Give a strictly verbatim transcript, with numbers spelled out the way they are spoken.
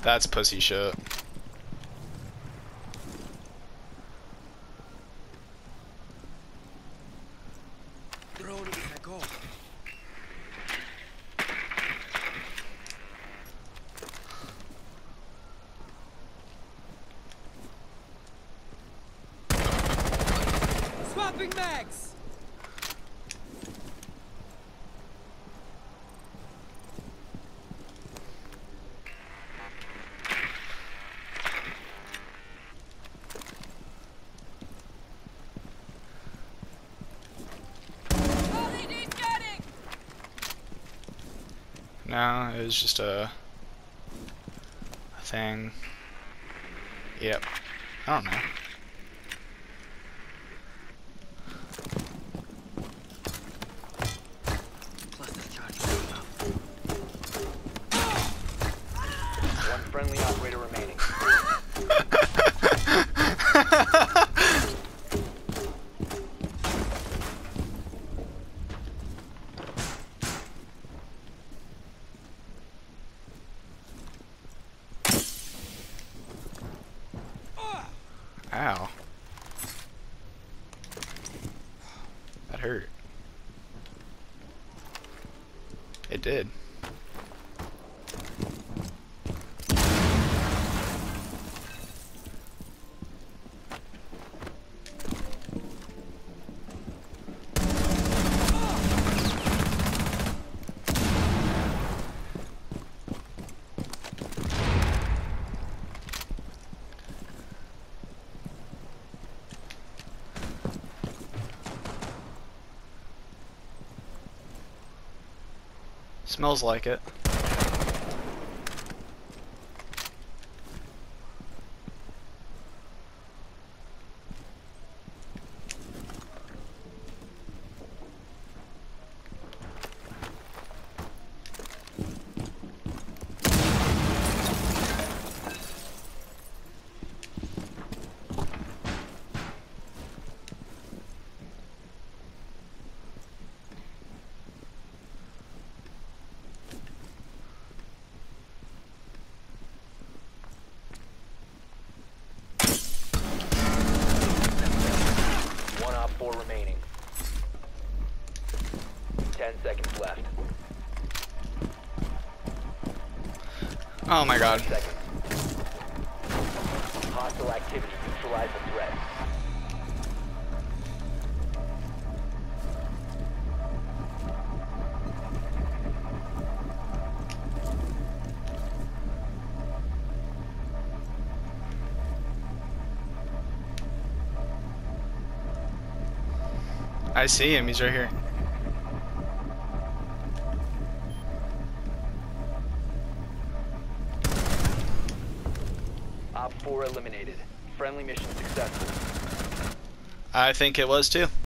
That's pussy shit. Swapping mags. No, it was just a, a thing. Yep. I don't know. One friendly operator remaining. Ow. That hurt. It did. Smells like it. Four remaining. Ten seconds left. Oh my god. Seconds. Hostile activity. Neutralize the threat. I see him, he's right here. Op four eliminated. Friendly mission successful. I think it was too.